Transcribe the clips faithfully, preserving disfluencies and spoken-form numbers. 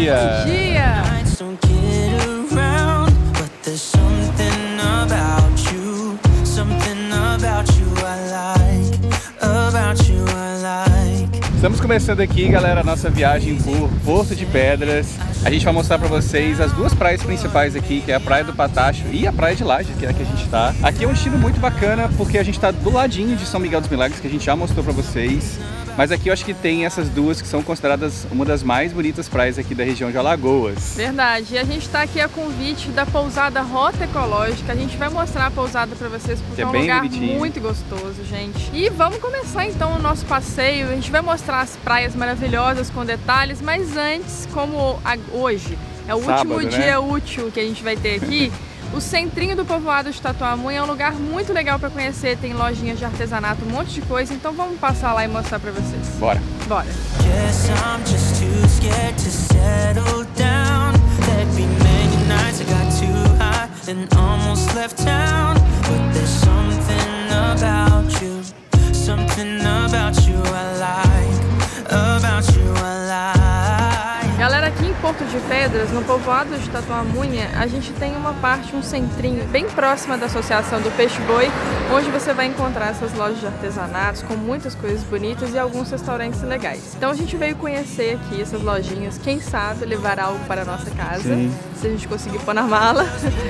dia! Bom dia! Estamos começando aqui, galera, a nossa viagem por Porto de Pedras. A gente vai mostrar pra vocês as duas praias principais aqui, que é a Praia do Patacho e a Praia de Lages, que é a que a gente tá. Aqui é um estilo muito bacana, porque a gente tá do ladinho de São Miguel dos Milagres, que a gente já mostrou pra vocês. Mas aqui eu acho que tem essas duas que são consideradas uma das mais bonitas praias aqui da região de Alagoas. Verdade, e a gente tá aqui a convite da pousada Rota Ecológica. A gente vai mostrar a pousada pra vocês, porque é, é um lugar bonitinho, muito gostoso, gente. E vamos começar então o nosso passeio. A gente vai mostrar as praias maravilhosas com detalhes, mas antes, como a, hoje é o Sábado, último né? dia útil que a gente vai ter aqui, o centrinho do povoado de Tatuamunha é um lugar muito legal para conhecer, tem lojinhas de artesanato, um monte de coisa, então vamos passar lá e mostrar para vocês. Bora! Bora! Galera, aqui em Porto de Pedras, no povoado de Tatuamunha, a gente tem uma parte, um centrinho bem próxima da Associação do Peixe Boi, onde você vai encontrar essas lojas de artesanatos com muitas coisas bonitas e alguns restaurantes legais. Então a gente veio conhecer aqui essas lojinhas, quem sabe levar algo para a nossa casa, Sim. se a gente conseguir pôr na mala.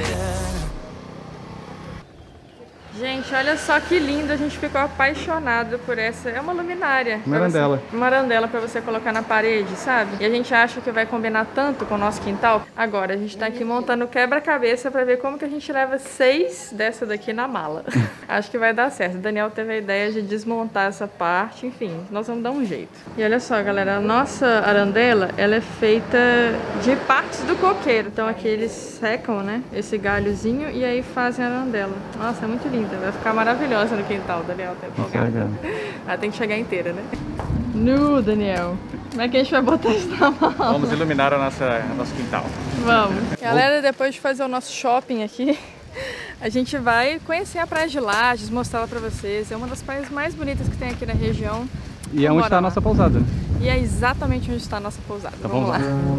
Gente, olha só que lindo, a gente ficou apaixonado por essa, é uma luminária. Uma arandela. Você, uma arandela pra você colocar na parede, sabe? E a gente acha que vai combinar tanto com o nosso quintal. Agora, a gente tá aqui montando quebra-cabeça pra ver como que a gente leva seis dessa daqui na mala. Acho que vai dar certo. O Daniel teve a ideia de desmontar essa parte, enfim, nós vamos dar um jeito. E olha só, galera, a nossa arandela, ela é feita de partes do coqueiro. Então aqui eles secam, né, esse galhozinho e aí fazem a arandela. Nossa, é muito lindo. Vai ficar maravilhosa no quintal, Daniel. Tá empolgado. Ela tem que chegar inteira, né? Nu, Daniel. Como é que a gente vai botar isso na mala? Vamos iluminar a nossa, a nosso quintal. Vamos. Galera, depois de fazer o nosso shopping aqui, a gente vai conhecer a Praia de Lages, mostrar ela pra vocês. É uma das praias mais bonitas que tem aqui na região. E é onde está a nossa pousada. E é exatamente onde está a nossa pousada. Tá Vamos bom, lá.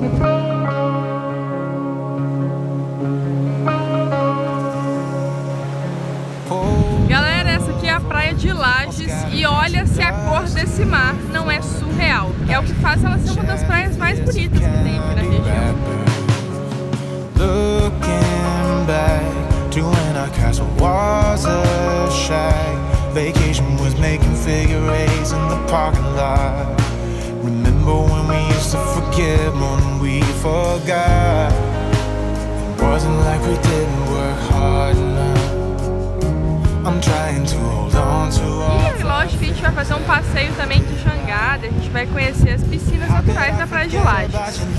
Galera, essa aqui é a Praia de Lages e olha se a cor desse mar não é surreal. É o que faz ela ser uma das praias mais bonitas que tem aqui na região. Looking back to when our castle was a shack. Vacation was making figure eights in the parking lot. Remember when we used to forgive more than we forgot. It wasn't like we didn't work hard enough. I'm trying to hold on to all. E lógico que a gente vai fazer um passeio também de jangada. A gente vai conhecer as piscinas naturais da Praia de Lages.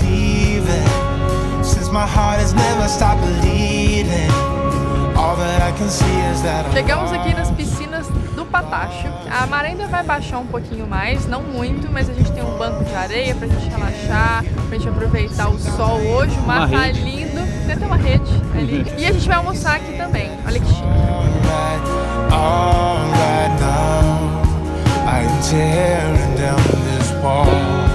Chegamos aqui nas piscinas do Patacho. A maré ainda vai baixar um pouquinho mais, não muito, mas a gente tem um banco de areia pra gente relaxar, pra gente aproveitar o sol hoje. O mar tá lindo, tem até uma rede ali. E a gente vai almoçar aqui também. Olha que chique. Alright now, I am tearing down this wall.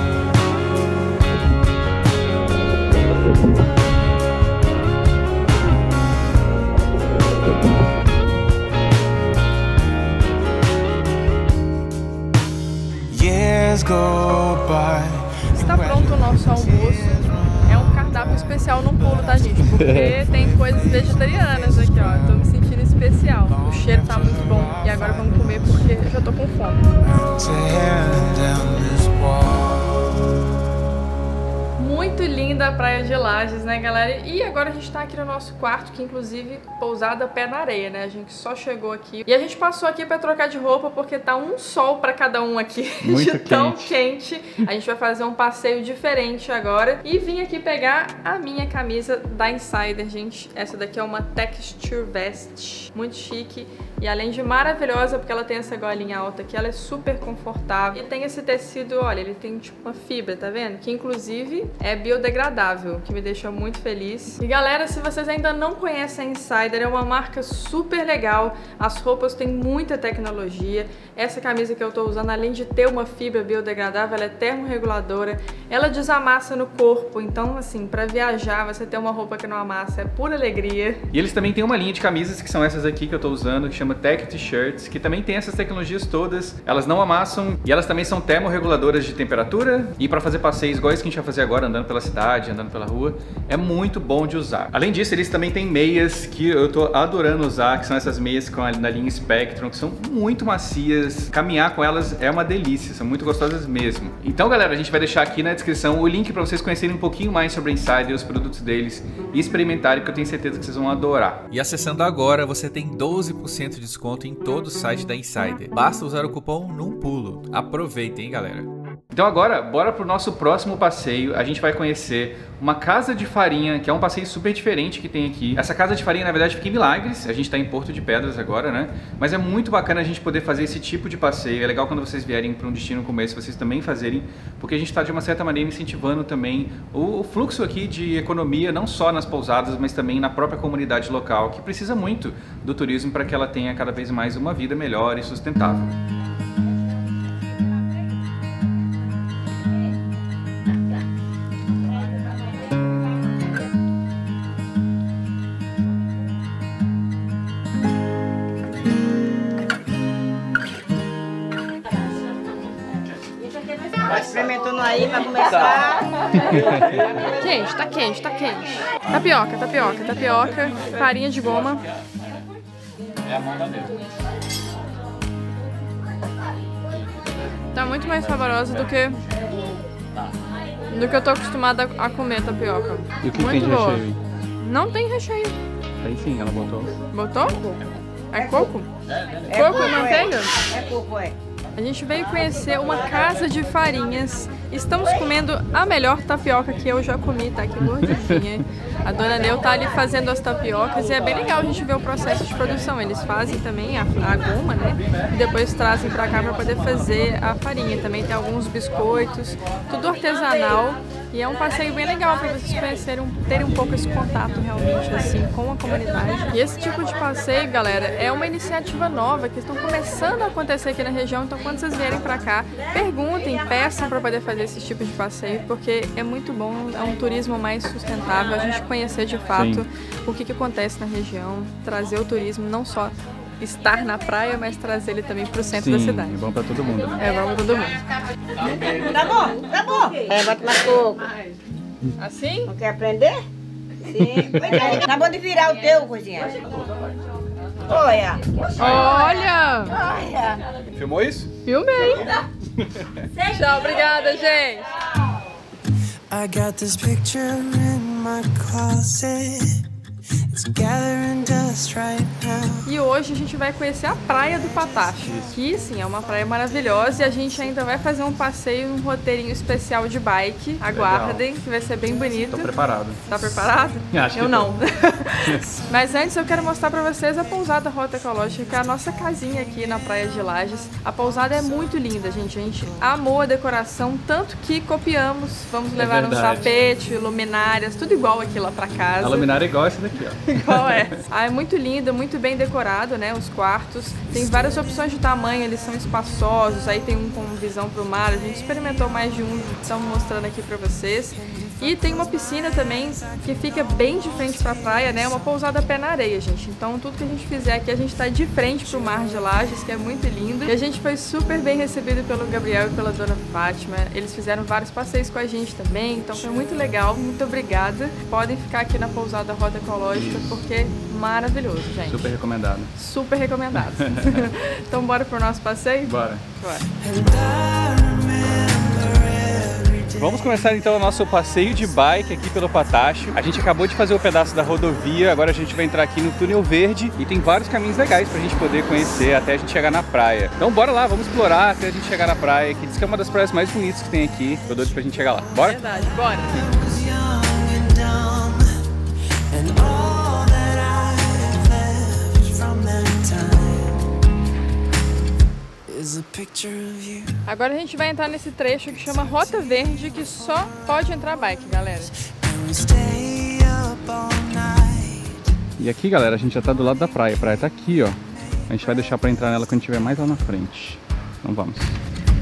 Years go by. Está pronto o nosso almoço. É um cardápio especial no pulo, tá, gente? Porque tem coisas vegetarianas aqui, ó. Tô me sentindo especial. O cheiro tá muito bom. E agora vamos comer porque eu já tô com fome. Muito linda a Praia de Lages, né, galera? E agora a gente tá aqui no nosso quarto, que inclusive pousada pé na areia, né? A gente só chegou aqui. E a gente passou aqui pra trocar de roupa porque tá um sol pra cada um aqui. Muito de tão quente. quente. A gente vai fazer um passeio diferente agora. E vim aqui pegar a minha camisa da Insider, gente. Essa daqui é uma Texture Vest. Muito chique. E além de maravilhosa, porque ela tem essa golinha alta aqui, ela é super confortável. E tem esse tecido, olha, ele tem tipo uma fibra, tá vendo? Que inclusive é biodegradável, que me deixou muito feliz. E galera, se vocês ainda não conhecem a Insider, é uma marca super legal. As roupas têm muita tecnologia. Essa camisa que eu tô usando, além de ter uma fibra biodegradável, ela é termorreguladora. Ela desamassa no corpo, então assim, pra viajar, você ter uma roupa que não amassa é pura alegria. E eles também têm uma linha de camisas que são essas aqui que eu tô usando, que chama Tech T-Shirts, que também tem essas tecnologias todas. Elas não amassam e elas também são termorreguladoras de temperatura. E pra fazer passeios igual esse que a gente vai fazer agora, andando pela cidade, andando pela rua, é muito bom de usar. Além disso, eles também têm meias que eu tô adorando usar, que são essas meias com a, na linha Spectrum, que são muito macias. Caminhar com elas é uma delícia, são muito gostosas mesmo. Então, galera, a gente vai deixar aqui na descrição o link pra vocês conhecerem um pouquinho mais sobre a Insider e os produtos deles e experimentarem, porque eu tenho certeza que vocês vão adorar. E acessando agora, você tem doze por cento de desconto em todo o site da Insider. Basta usar o cupom num pulo. Aproveitem, hein, galera. Então agora, bora pro nosso próximo passeio. A gente vai conhecer uma casa de farinha, que é um passeio super diferente que tem aqui. Essa casa de farinha, na verdade, fica em Milagres. A gente tá em Porto de Pedras agora, né? Mas é muito bacana a gente poder fazer esse tipo de passeio. É legal quando vocês vierem para um destino como esse, vocês também fazerem, porque a gente tá, de uma certa maneira, incentivando também o fluxo aqui de economia, não só nas pousadas, mas também na própria comunidade local, que precisa muito do turismo para que ela tenha cada vez mais uma vida melhor e sustentável. Experimentando aí pra começar. Gente, tá quente, tá quente. Tapioca, tapioca, tapioca, farinha de goma. É a mão da mesma. Tá muito mais saborosa do que do que eu tô acostumada a comer tapioca. E o que muito tem de boa. recheio aí? Não tem recheio. Aí sim, ela botou. Botou? É coco? É Coco coco, e manteiga? É coco, é. A gente veio conhecer uma casa de farinhas. Estamos comendo a melhor tapioca que eu já comi, tá aqui gordinha. A dona Neu tá ali fazendo as tapiocas e é bem legal a gente ver o processo de produção. Eles fazem também a, a goma, né? E depois trazem pra cá pra poder fazer a farinha. Também tem alguns biscoitos, tudo artesanal. E é um passeio bem legal para vocês conhecerem, terem um pouco esse contato realmente assim com a comunidade. E esse tipo de passeio, galera, é uma iniciativa nova que estão começando a acontecer aqui na região. Então, quando vocês vierem para cá, perguntem, peçam para poder fazer esse tipo de passeio, porque é muito bom, é um turismo mais sustentável, a gente conhecer de fato Sim. o que, que acontece na região, trazer o turismo não só estar na praia, mas trazer ele também pro centro Sim, da cidade. É bom pra todo mundo, né? É bom pra todo mundo. Tá bom, tá bom. É, bota mais coco. Assim? Não quer aprender? Sim. Tá bom de virar o teu, coisinha. Olha. Olha! Olha. Filmou isso? Filmei. Tchau, obrigada, gente. I got this picture in my closet. It's gathering dust right now. E hoje a gente vai conhecer a Praia do Patacho, que sim, é uma praia maravilhosa e a gente ainda vai fazer um passeio, um roteirinho especial de bike. Aguardem, Legal. que vai ser bem bonito. Tô preparado. Tá preparado? Acho Eu que não. Mas antes eu quero mostrar pra vocês a pousada Rota Ecológica, que é a nossa casinha aqui na Praia de Lages. A pousada é muito linda, gente. A gente amou a decoração, tanto que copiamos. Vamos levar é um tapete, luminárias, tudo igual aqui lá pra casa. A luminária é igual essa daqui, ó. Igual essa. Ah, é muito lindo, muito bem decorado, né? Os quartos. Tem várias opções de tamanho, eles são espaçosos. Aí tem um com visão pro mar. A gente experimentou mais de um, estamos mostrando aqui pra vocês. E tem uma piscina também que fica bem de frente pra praia, né? Uma pousada pé na areia, gente. Então tudo que a gente fizer aqui, a gente tá de frente pro mar de Lages, que é muito lindo. E a gente foi super bem recebido pelo Gabriel e pela dona Fátima. Eles fizeram vários passeios com a gente também, então foi muito legal. Muito obrigada. Podem ficar aqui na pousada Rota Ecológica, porque é maravilhoso, gente. Super recomendado. Super recomendado. Então bora pro nosso passeio? Bora. Bora. Vamos começar então o nosso passeio de bike aqui pelo Patacho. A gente acabou de fazer o pedaço da rodovia, agora a gente vai entrar aqui no Túnel Verde e tem vários caminhos legais pra gente poder conhecer até a gente chegar na praia. Então bora lá, vamos explorar até a gente chegar na praia, que diz que é uma das praias mais bonitas que tem aqui. Tô doido pra gente chegar lá. Bora? Verdade, bora. Is a picture picture of you. Agora a gente vai entrar nesse trecho que chama Rota Verde, que só pode entrar bike, galera. And we stay up all night. E aqui, galera, a gente já tá do lado da praia. A praia tá aqui, ó. A gente vai deixar pra entrar nela quando estiver mais lá na frente. Então vamos. I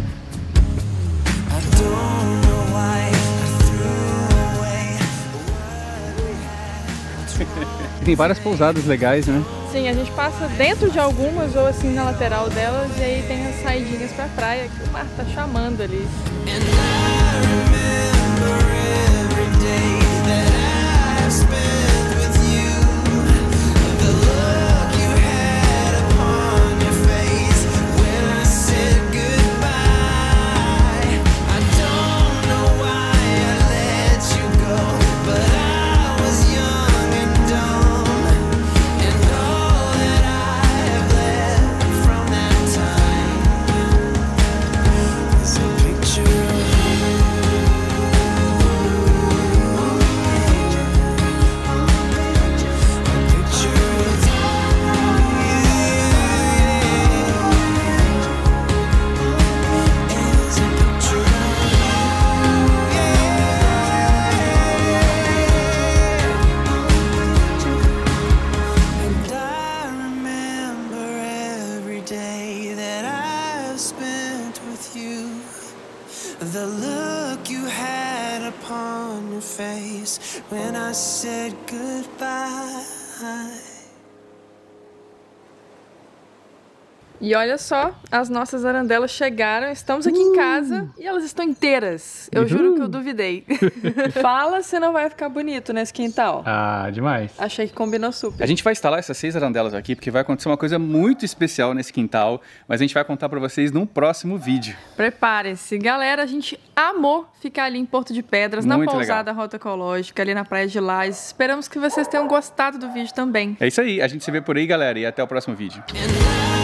don't know why I threw away what we had. Tem várias pousadas legais, né? Sim, a gente passa dentro de algumas ou assim na lateral delas e aí tem as saidinhas pra praia que o mar tá chamando ali. And I remember every day that I spent with you. The look you had upon your face when I said goodbye. I don't know why I let you go, but I was young and dumb. And all that I have left from that time is a picture of the look you had upon your face when I said goodbye. E olha só, as nossas arandelas chegaram, estamos aqui em casa e elas estão inteiras. Eu juro que eu duvidei. Fala se não vai ficar bonito nesse quintal. Ah, demais. Achei que combinou super. A gente vai instalar essas seis arandelas aqui porque vai acontecer uma coisa muito especial nesse quintal, mas a gente vai contar pra vocês num próximo vídeo. Preparem-se. Galera, a gente amou ficar ali em Porto de Pedras, Muito na pousada Rota Ecológica, ali na Praia de Lages. Esperamos que vocês tenham gostado do vídeo também. É isso aí, a gente se vê por aí, galera, e até o próximo vídeo. And I